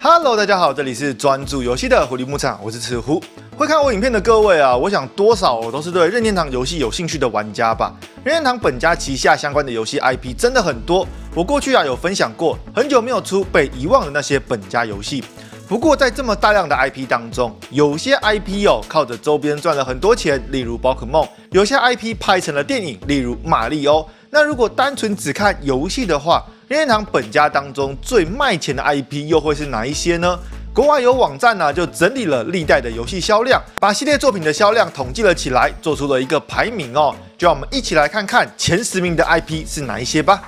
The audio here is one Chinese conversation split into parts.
Hello， 大家好，这里是专注游戏的狐狸牧场，我是赤狐。会看我影片的各位啊，我想多少都是对任天堂游戏有兴趣的玩家吧。任天堂本家旗下相关的游戏 IP 真的很多，我过去有分享过，很久没有出被遗忘的那些本家游戏。不过在这么大量的 IP 当中，有些 IP 靠着周边赚了很多钱，例如宝可梦；有些 IP 拍成了电影，例如马里欧。那如果单纯只看游戏的话，任天堂本家当中最卖钱的 IP 又会是哪一些呢？国外有网站就整理了历代的游戏销量，把系列作品的销量统计了起来，做出了一个排名就让我们一起来看看前10名的 IP 是哪一些吧。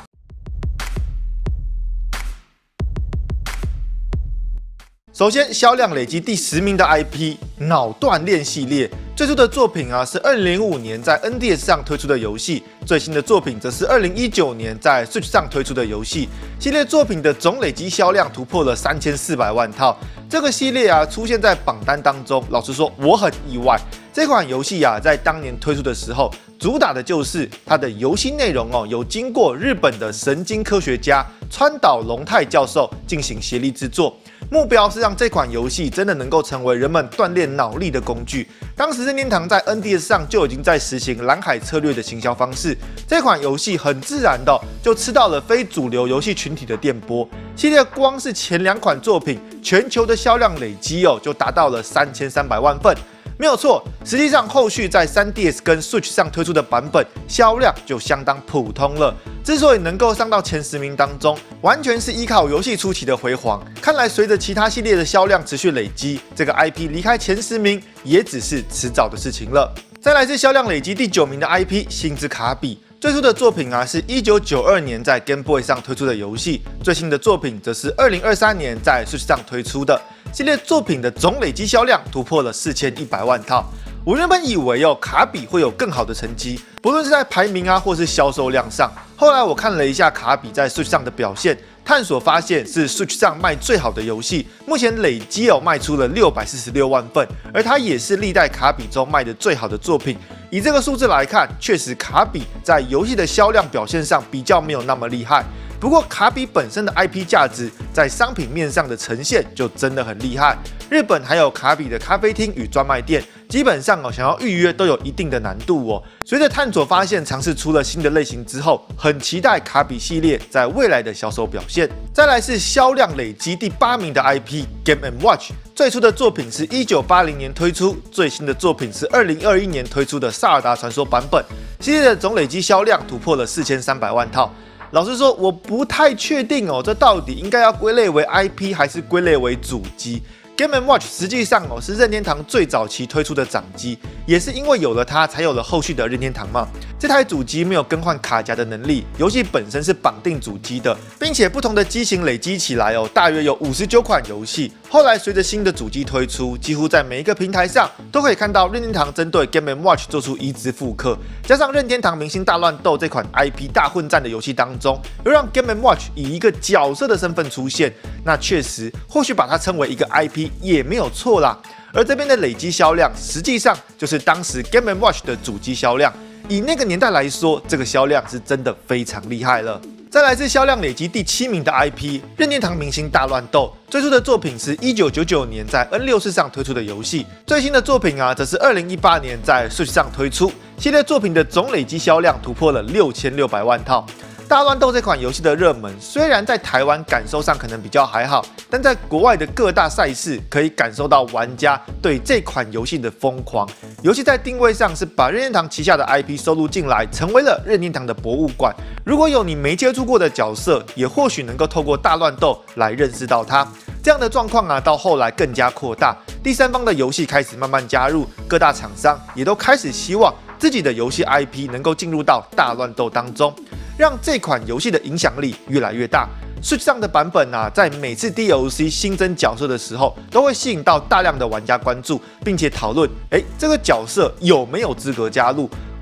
首先，销量累积第10名的 IP 脑锻炼系列，最初的作品是2005年在 NDS 上推出的游戏，最新的作品则是2019年在 Switch 上推出的游戏。系列作品的总累积销量突破了3400万套。这个系列出现在榜单当中，老实说我很意外。这款游戏在当年推出的时候，主打的就是它的游戏内容有经过日本的神经科学家川岛龙太教授进行协力制作。目标是让这款游戏真的能够成为人们锻炼脑力的工具。当时任天堂在 NDS 上就已经在实行蓝海策略的行销方式，这款游戏很自然的就吃到了非主流游戏群体的电波。系列光是前2款作品，全球的销量累积就达到了3300万份。没有错，实际上后续在 3DS 跟 Switch 上推出的版本销量就相当普通了。之所以能够上到前10名当中，完全是依靠游戏初期的辉煌。看来随着其他系列的销量持续累积，这个 IP 离开前10名也只是迟早的事情了。再来是销量累积第9名的 IP 星之卡比。最初的作品是1992年在 Game Boy 上推出的游戏，最新的作品则是2023年在 Switch 上推出的。系列作品的总累积销量突破了4100万套。我原本以为卡比会有更好的成绩，不论是在排名或是销售量上。后来我看了一下卡比在 Switch 上的表现，探索发现是 Switch 上卖最好的游戏，目前累积卖出了646万份，而它也是历代卡比中卖的最好的作品。以这个数字来看，确实卡比在游戏的销量表现上比较没有那么厉害。不过卡比本身的 IP 价值在商品面上的呈现就真的很厉害。日本还有卡比的咖啡厅与专卖店，基本上想要预约都有一定的难度随着探索发现尝试出了新的类型之后，很期待卡比系列在未来的销售表现。再来是销量累积第8名的 IP Game & Watch， 最初的作品是1980年推出，最新的作品是2021年推出的萨尔达传说版本。系列的总累积销量突破了4300万套。老实说，我不太确定这到底应该要归类为 IP 还是归类为主机。Game & Watch 实际上是任天堂最早期推出的掌机，也是因为有了它，才有了后续的任天堂嘛。这台主机没有更换卡夹的能力，游戏本身是绑定主机的，并且不同的机型累积起来大约有59款游戏。后来随着新的主机推出，几乎在每一个平台上都可以看到任天堂针对 Game & Watch 做出移植复刻，加上任天堂明星大乱斗这款 IP 大混战的游戏当中，又让 Game & Watch 以一个角色的身份出现，那确实或许把它称为一个 IP 也没有错啦。而这边的累积销量，实际上就是当时 Game & Watch 的主机销量。以那个年代来说，这个销量是真的非常厉害了。再来是销量累积第7名的 IP 任天堂明星大乱斗，最初的作品是1999年在 N64 上推出的游戏，最新的作品则是2018年在 Switch 上推出。系列作品的总累积销量突破了6600万套。大乱斗这款游戏的热门，虽然在台湾感受上可能比较还好，但在国外的各大赛事可以感受到玩家对这款游戏的疯狂。游戏在定位上是把任天堂旗下的 IP 收录进来，成为了任天堂的博物馆。如果有你没接触过的角色，也或许能够透过大乱斗来认识到它。这样的状况到后来更加扩大，第三方的游戏开始慢慢加入，各大厂商也都开始希望自己的游戏 IP 能够进入到大乱斗当中，让这款游戏的影响力越来越大。Switch 上的版本在每次 DLC 新增角色的时候，都会吸引到大量的玩家关注，并且讨论，这个角色有没有资格加入。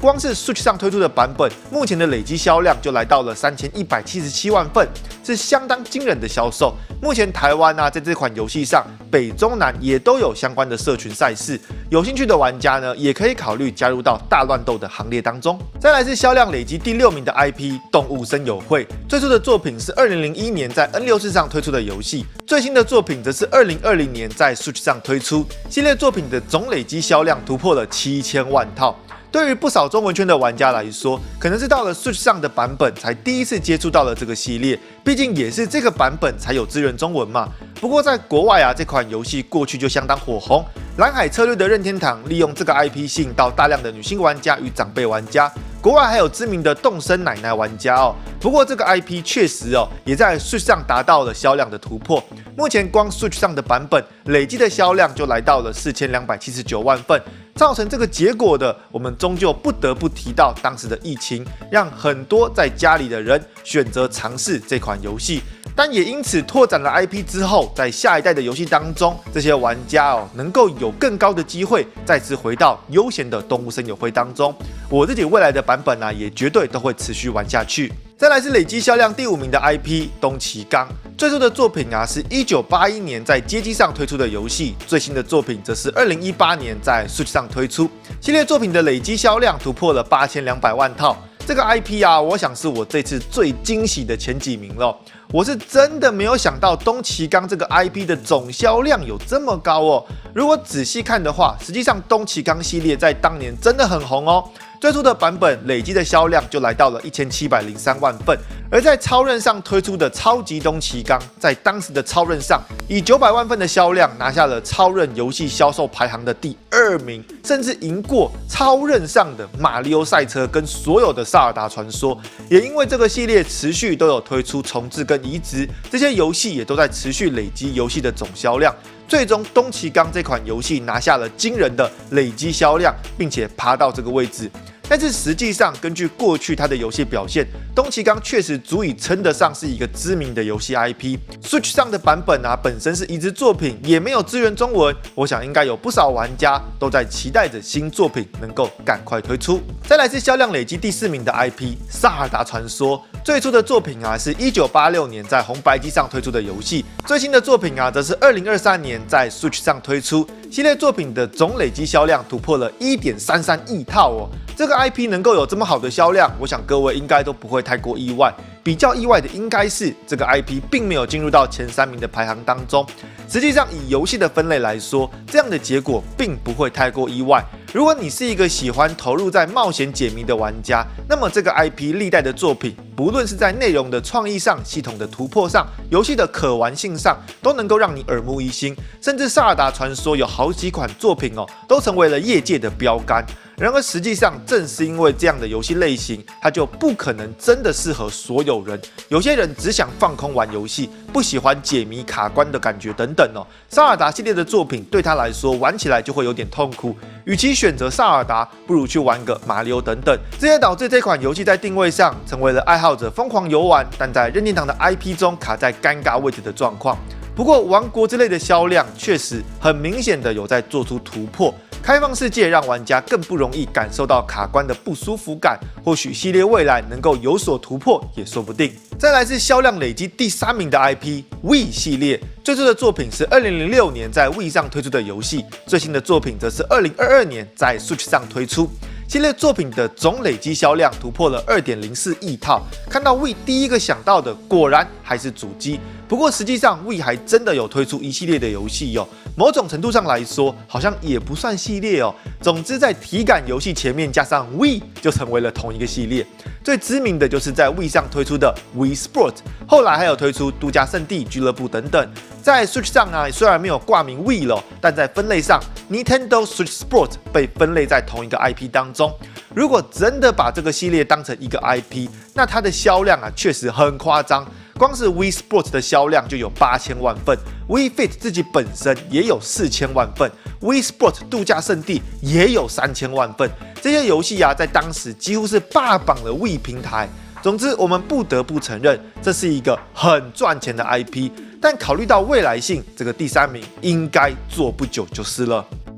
光是 Switch 上推出的版本，目前的累积销量就来到了3177万份，是相当惊人的销售。目前台湾在这款游戏上，北中南也都有相关的社群赛事，有兴趣的玩家呢，也可以考虑加入到大乱斗的行列当中。再来是销量累积第6名的 IP 动物森友会，最初的作品是2001年在 N64 上推出的游戏，最新的作品则是2020年在 Switch 上推出。系列作品的总累积销量突破了7000万套。对于不少中文圈的玩家来说，可能是到了 Switch 上的版本才第一次接触到了这个系列，毕竟也是这个版本才有支援中文嘛。不过在国外这款游戏过去就相当火红。蓝海策略的任天堂利用这个 IP 吸引到大量的女性玩家与长辈玩家，国外还有知名的动森奶奶玩家哦。不过这个 IP 确实也在 Switch 上达到了销量的突破。目前光 Switch 上的版本累计的销量就来到了4279万份。造成这个结果的，我们终究不得不提到当时的疫情，让很多在家里的人选择尝试这款游戏。但也因此拓展了 IP 之后，在下一代的游戏当中，这些玩家能够有更高的机会再次回到悠闲的动物森友会当中。我自己未来的版本也绝对都会持续玩下去。再来是累积销量第5名的 IP 东崎刚，最初的作品是1981年在街机上推出的游戏，最新的作品则是2018年在 Switch 上推出。系列作品的累积销量突破了8200万套。这个 IP 我想是我这次最惊喜的前几名了。我是真的没有想到东崎刚这个 IP 的总销量有这么高哦。如果仔细看的话，实际上东崎刚系列在当年真的很红哦。最初的版本累积的销量就来到了1703万份，而在超任上推出的超级东崎刚，在当时的超任上以900万份的销量拿下了超任游戏销售排行的第2名，甚至赢过超任上的马里奥赛车跟所有的萨尔达传说。也因为这个系列持续都有推出重置跟移植，这些游戏也都在持续累积游戏的总销量。最终，东崎刚这款游戏拿下了惊人的累积销量，并且爬到这个位置。但是实际上，根据过去它的游戏表现，东崎刚确实足以称得上是一个知名的游戏 IP。Switch 上的版本本身是移植作品，也没有支援中文，我想应该有不少玩家都在期待着新作品能够赶快推出。再来是销量累积第4名的 IP 萨尔达传说，最初的作品是1986年在红白机上推出的游戏，最新的作品则是2023年在 Switch 上推出。系列作品的总累积销量突破了1.33亿套哦。这个 IP 能够有这么好的销量，我想各位应该都不会太过意外。比较意外的应该是这个 IP 并没有进入到前3名的排行当中。实际上，以游戏的分类来说，这样的结果并不会太过意外。如果你是一个喜欢投入在冒险解谜的玩家，那么这个 IP 历代的作品，不论是在内容的创意上、系统的突破上、游戏的可玩性上，都能够让你耳目一新。甚至《萨尔达传说》有好几款作品都成为了业界的标杆。然而，实际上正是因为这样的游戏类型，它就不可能真的适合所有人。有些人只想放空玩游戏，不喜欢解谜卡关的感觉等等萨尔达系列的作品对他来说玩起来就会有点痛苦。与其选择萨尔达，不如去玩个马里奥等等。这也导致这款游戏在定位上成为了爱好者疯狂游玩，但在任天堂的 IP 中卡在尴尬位置的状况。不过，王国之类的销量确实很明显的有在做出突破。开放世界让玩家更不容易感受到卡关的不舒服感，或许系列未来能够有所突破也说不定。再来是销量累积第3名的 IP Wii 系列，最初的作品是2006年在 Wii 上推出的游戏，最新的作品则是2022年在 Switch 上推出。系列作品的总累积销量突破了2.04亿套。看到 Wii 第一个想到的果然还是主机，不过实际上 Wii 还真的有推出一系列的游戏某种程度上来说，好像也不算系列总之，在体感游戏前面加上 Wii 就成为了同一个系列。最知名的就是在 Wii 上推出的 Wii Sport， 后来还有推出度假胜地俱乐部等等。在 Switch 上虽然没有挂名 Wii 了，但在分类上 Nintendo Switch Sport 被分类在同一个 IP 当中。如果真的把这个系列当成一个 IP， 那它的销量确实很夸张。光是 Wii Sports 的销量就有8000万份 ，Wii Fit 自己本身也有4000万份 ，Wii Sports 度假胜地也有3000万份。这些游戏在当时几乎是霸榜了 Wii 平台。总之，我们不得不承认，这是一个很赚钱的 IP。但考虑到未来性，这个第3名应该做不久就是了。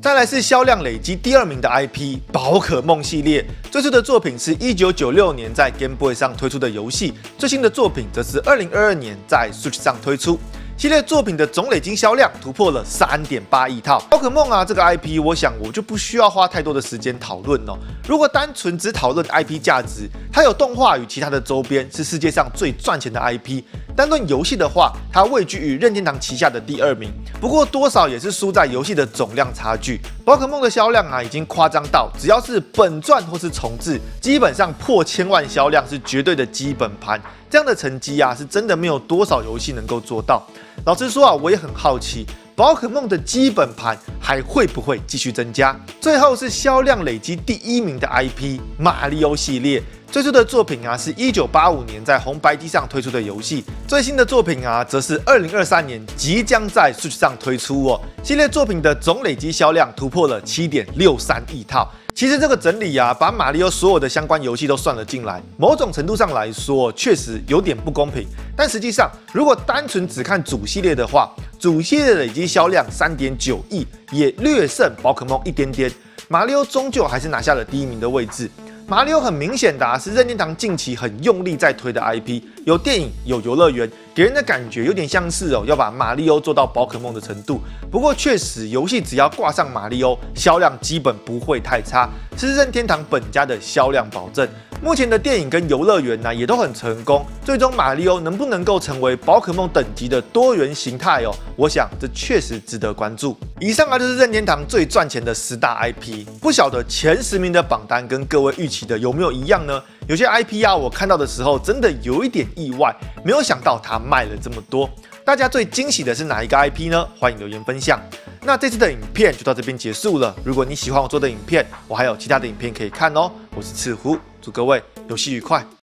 再来是销量累积第2名的 IP 宝可梦系列，最初的作品是1996年在 Game Boy 上推出的游戏，最新的作品则是2022年在 Switch 上推出。系列作品的总累积销量突破了3.8亿套。宝可梦啊，这个 IP， 我想我就不需要花太多的时间讨论哦。如果单纯只讨论 IP 价值，它有动画与其他的周边，是世界上最赚钱的 IP。单论游戏的话，它位居于任天堂旗下的第2名，不过多少也是输在游戏的总量差距。宝可梦的销量啊，已经夸张到只要是本传或是重置，基本上破1000万销量是绝对的基本盘。这样的成绩啊，是真的没有多少游戏能够做到。老实说啊，我也很好奇，宝可梦的基本盘还会不会继续增加？最后是销量累积第1名的 IP 马里奥系列。最初的作品啊，是1985年在红白机上推出的游戏，最新的作品啊，则是2023年即将在 Switch 上推出哦。系列作品的总累积销量突破了7.63亿套。其实这个整理啊，把马里奥所有的相关游戏都算了进来，某种程度上来说，确实有点不公平。但实际上，如果单纯只看主系列的话，主系列的累积销量3.9亿，也略胜宝可梦一点点。马里奥终究还是拿下了第1名的位置。马里奥很明显的是任天堂近期很用力在推的 IP， 有电影，有游乐园，给人的感觉有点像是要把马里奥做到宝可梦的程度。不过确实，游戏只要挂上马里奥，销量基本不会太差，是任天堂本家的销量保证。目前的电影跟游乐园呢也都很成功，最终马里奥能不能够成为宝可梦等级的多元形态我想这确实值得关注。以上啊就是任天堂最赚钱的10大 IP， 不晓得前10名的榜单跟各位预期的有没有一样呢？有些 IP 啊，我看到的时候真的有一点意外，没有想到它卖了这么多。大家最惊喜的是哪一个 IP 呢？欢迎留言分享。那这次的影片就到这边结束了。如果你喜欢我做的影片，我还有其他的影片可以看哦。我是赤狐，祝各位游戏愉快。